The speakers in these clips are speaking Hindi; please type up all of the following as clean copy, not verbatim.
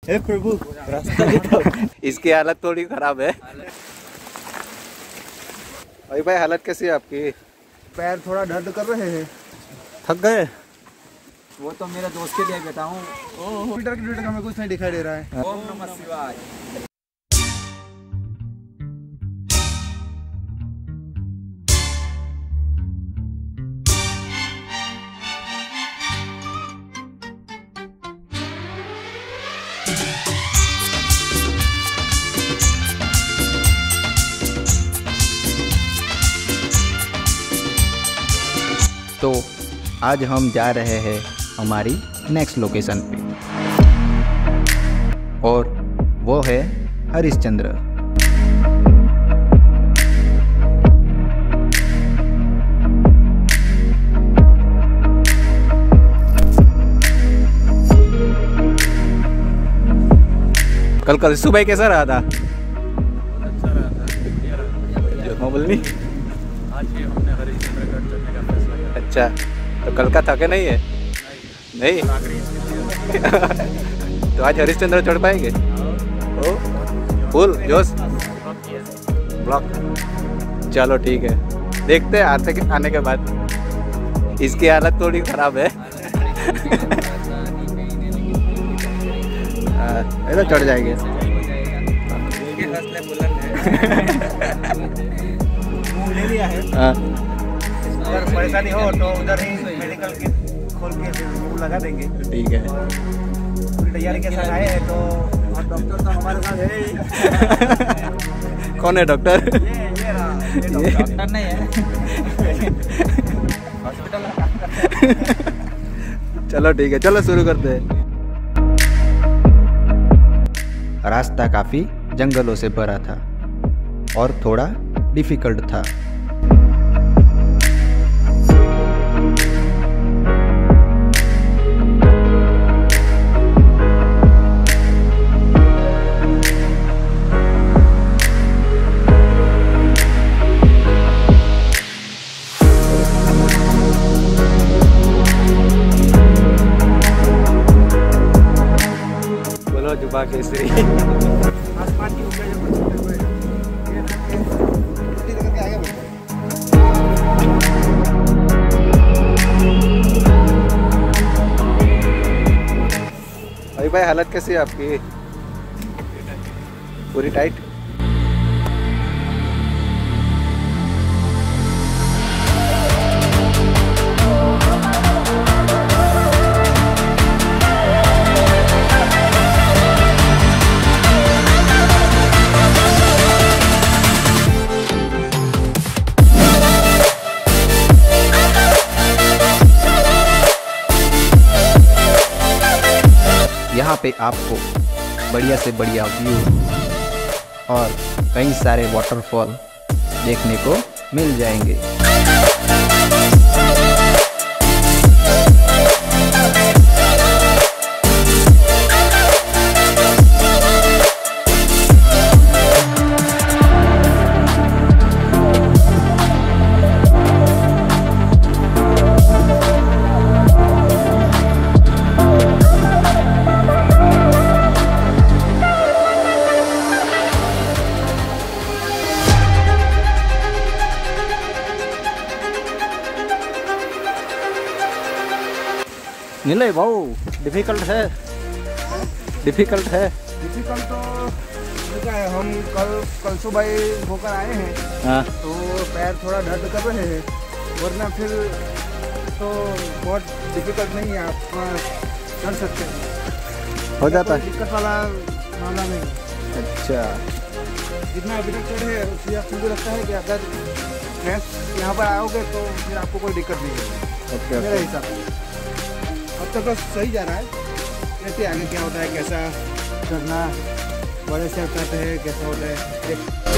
हे प्रभु रास्ता दिखाओ। इसकी हालत थोड़ी खराब है। भाई भाई हालत कैसी है आपकी? पैर थोड़ा दर्द कर रहे हैं। थक गए? वो तो मेरे दोस्त के लिए बताऊं। फिल्टर की हमें कुछ नहीं दिखाई दे रहा है। ओम नमः शिवाय। तो आज हम जा रहे हैं हमारी नेक्स्ट लोकेशन पे और वो है हरिश्चंद्र। कल सुबह कैसा रहा था? अच्छा रहा था। बोलनी आज ये हमने हरिश्चंद्र गढ़ चढ़ने का फैसला किया। अच्छा, तो कल का थके नहीं है? नहीं। तो आज हरिश्चंद्र चढ़ पाएंगे? फुल जोश ब्लॉक। चलो ठीक है, देखते हैं आने के बाद। इसकी हालत थोड़ी खराब है। ऐसा चढ़ जाएंगे। ले लिया है। अगर परेशानी हो तो उधर ही मेडिकल के खोल के फिर लगा देंगे। ठीक है। पूरी तैयारी के साथ आए हैं तो डॉक्टर तो हमारे साथ है। कौन है डॉक्टर? ये डॉक्टर नहीं है, हॉस्पिटल। चलो ठीक है, चलो शुरू करते हैं। रास्ता काफी जंगलों से भरा था और थोड़ा डिफिकल्ट था। बोलो जुबा केसरी। आसमान की ऊंचाई भाई हालत कैसी है आपकी? पूरी टाइट। यहाँ पे आपको बढ़िया से बढ़िया व्यू और कई सारे वाटरफॉल देखने को मिल जाएंगे। नहीं भाऊ, डिफिकल्ट है। डिफिकल्ट तो क्या है, हम कल सुबह होकर आए हैं। हाँ। तो पैर थोड़ा दर्द कर रहे हैं, वरना फिर तो बहुत डिफिकल्ट नहीं है, आप कर सकते हैं। हो जाता है, दिक्कत वाला मामला नहीं। अच्छा, जितना अभी तक चढ़े उससे आपको लगता है कि अगर यहाँ पर आओगे तो फिर आपको कोई दिक्कत नहीं है मेरे हिसाब से। अब तक तो सही जा रहा है, देखते आगे क्या होता है, कैसा करना बड़े से करते हैं, कैसा होता है।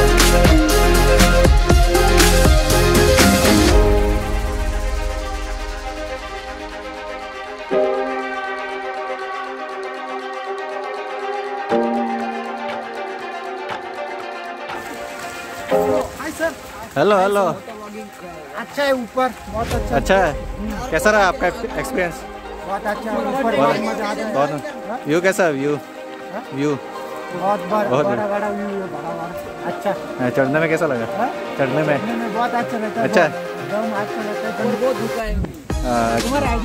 Hi sir. Hello hello. अच्छा है, ऊपर बहुत अच्छा। अच्छा है, कैसा रहा आपका एक्सपीरियंस? बहुत अच्छा, ऊपर बहुत मजा आता है। बहुत। व्यू कैसा है? व्यू व्यू बहुत बड़ा बहुत बड़ा बड़ा व्यू है, बड़ा बड़ा अच्छा। चढ़ने में कैसा लगा? हाँ? चढ़ने में देखने में बहुत अच्छा लगता है। अच्छा। एकदम अच्छा लगता है। बहुत धुका है। हाँ, तुम्हारा आईडी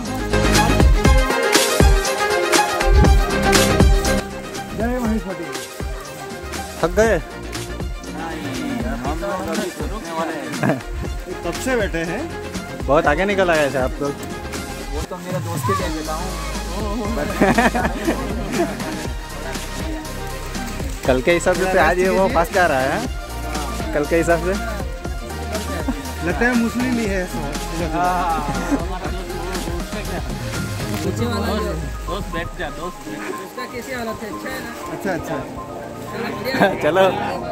जय वहीं छोटी। थक गए? कब से बैठे हैं? बहुत आगे निकल आए थे आप लोग। वो तो मेरा दोस्त के लिए देता हूँ। कल के हिसाब से आज ये वो फास्ट जा रहा है। कल के हिसाब से लगता है मुस्लिम ही है। पीछे वाला दोस्त बैठ जा, दोस्त उसका कैसी हालत है? अच्छा है ना? अच्छा अच्छा। चलो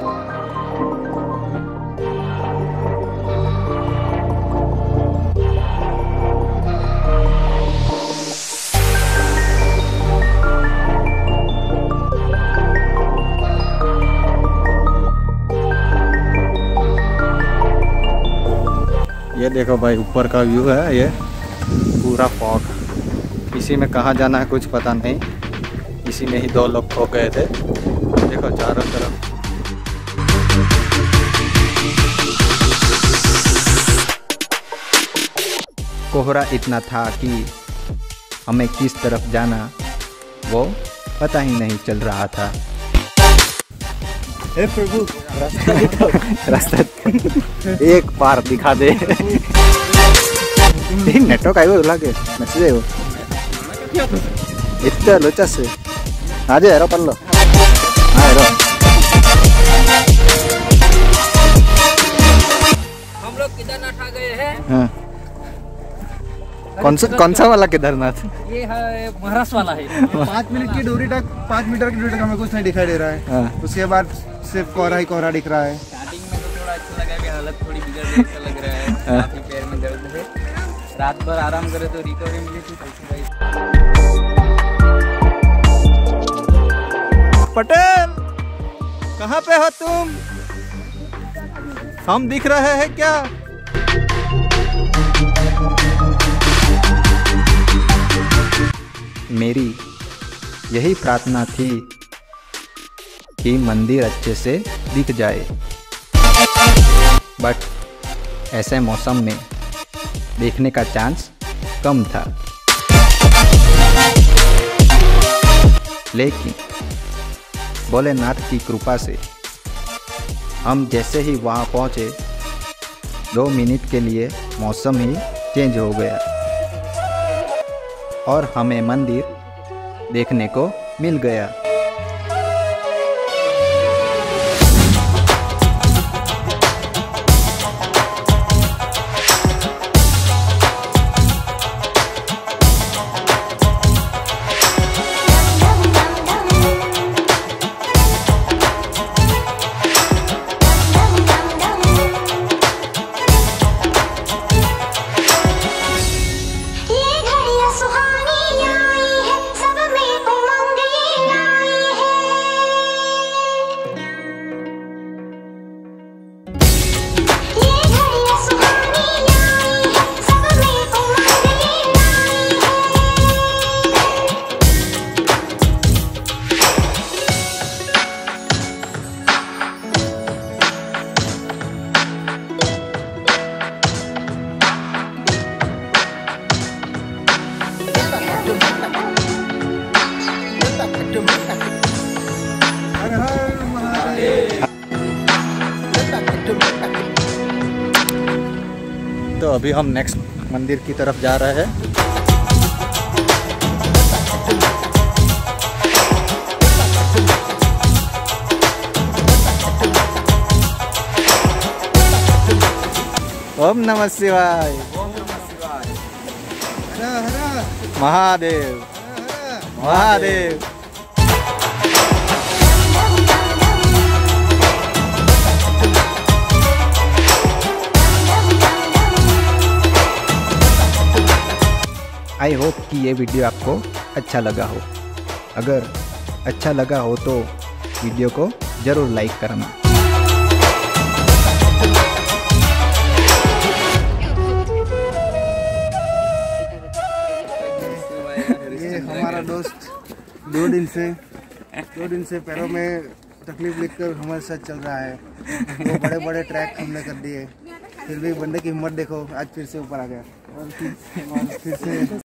ये देखो भाई, ऊपर का व्यू है ये पूरा फॉग। इसी में कहाँ जाना है कुछ पता नहीं। इसी में ही 2 लोग खो गए थे। देखो चारों तरफ कोहरा इतना था कि हमें किस तरफ जाना वो पता ही नहीं चल रहा था। हे प्रभु, रास्ता एक बार दिखा दे। नेटवर्क आयो लागे मैसेज आयो इतना लोचा से आज एरो पल्लो। हाँ एरो हम लोग केदारनाथ आ गए हैं। हाँ। कौन सा वाला केदारनाथ? ये है महाराष्ट्र वाला है। 5 मिनट की दूरी तक, 5 मीटर की दूरी तक हमें कुछ नहीं दिखाई दे रहा है। हाँ। उसके बाद सिर्फ कोहरा ही कोहरा दिख रहा है। स्टार्टिंग में तो थोड़ा अच्छा लगा कि हालत थोड़ी बिगड़ रही है, लग रहा है काफी पैर में दर्द है। रात भर आराम करे तो रिकवरी मिली थी। पटेल कहाँ पे हो तुम? हम दिख रहे हैं क्या? मेरी यही प्रार्थना थी कि मंदिर अच्छे से दिख जाए, बट ऐसे मौसम में देखने का चांस कम था। लेकिन भोलेनाथ की कृपा से हम जैसे ही वहाँ पहुँचे 2 मिनट के लिए मौसम ही चेंज हो गया और हमें मंदिर देखने को मिल गया। तो अभी हम नेक्स्ट मंदिर की तरफ जा रहे हैं। ओम नमः शिवाय। महादेव महादेव। आई होप कि ये वीडियो आपको अच्छा लगा हो। अगर अच्छा लगा हो तो वीडियो को ज़रूर लाइक करना। ये हमारा दोस्त 2 दिन से 2 दिन से पैरों में तकलीफ लेकर हमारे साथ चल रहा है। वो बड़े बड़े ट्रैक हमने कर दिए, फिर भी बंदे की हिम्मत देखो, आज फिर से ऊपर आ गया और फिर से